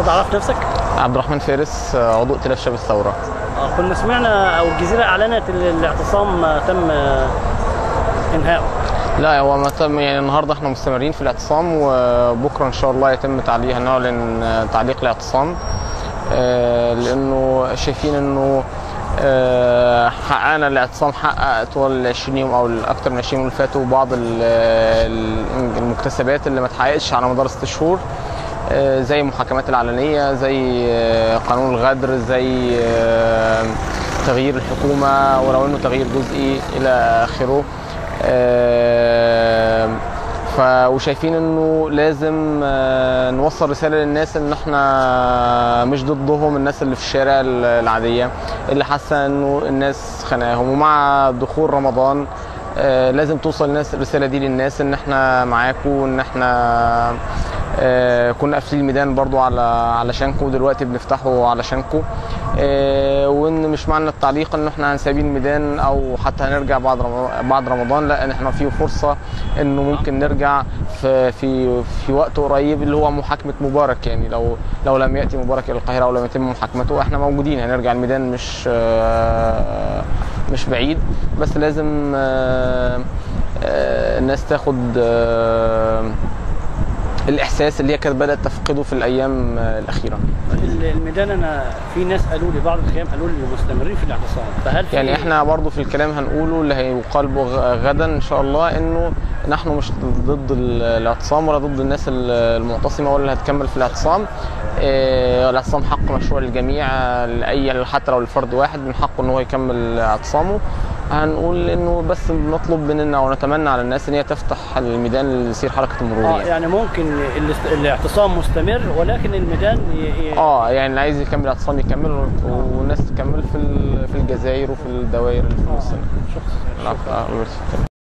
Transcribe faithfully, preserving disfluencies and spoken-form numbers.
استاذ عرفت نفسك؟ عبد الرحمن فارس، عضو ائتلاف شباب الثوره. اه كنا سمعنا او الجزيره اعلنت الاعتصام تم انهائه. لا هو ما تم، يعني النهارده احنا مستمرين في الاعتصام، وبكره ان شاء الله يتم تعليق هنعلن تعليق الاعتصام، لانه شايفين انه حققنا الاعتصام، حقق طوال ال عشرين يوم او اكثر من عشرين يوم اللي فاتوا بعض المكتسبات اللي ما اتحققتش على مدار ست شهور، زي المحاكمات العلنيه، زي قانون الغدر، زي تغيير الحكومه ولو انه تغيير جزئي الى اخره. ف وشايفين انه لازم نوصل رساله للناس ان احنا مش ضدهم، الناس اللي في الشارع العاديه اللي حاسه انه الناس خانقاهم. ومع دخول رمضان لازم توصل الناس الرساله دي للناس ان احنا معاكم، وان احنا كنا قافلين الميدان برضو على علشانكم، ودلوقتي بنفتحه علشانكم، وان مش معنى التعليق ان احنا هنسيبين الميدان او حتى هنرجع بعد بعد رمضان، لا ان احنا في فرصه انه ممكن نرجع في في في وقت قريب اللي هو محاكمه مبارك. يعني لو لو لم ياتي مبارك الى القاهره او لم يتم محاكمته احنا موجودين، هنرجع الميدان مش مش بعيد، بس لازم الناس تاخد الاحساس اللي هي كانت بدات تفقده في الايام الاخيره. الميدان انا في ناس قالوا لي، بعض الخيام قالوا لي مستمرين في الاعتصام، فهل في يعني احنا برضو في الكلام هنقوله اللي هيقال غدا ان شاء الله، انه نحن مش ضد الاعتصام ولا ضد الناس المعتصمه ولا اللي هتكمل في الاعتصام. اه الاعتصام حق مشروع للجميع، لاي حتى لو لفرد واحد من حقه ان هو يكمل اعتصامه. هنقول انه بس بنطلب مننا ونتمنى على الناس ان هي تفتح الميدان ليصير حركه المرور. اه يعني ممكن الاعتصام مستمر ولكن الميدان ي... اه يعني اللي عايز يكمل اعتصام يكمل، والناس تكمل في في الجزائر وفي الدوائر اللي في مصر. شكرا.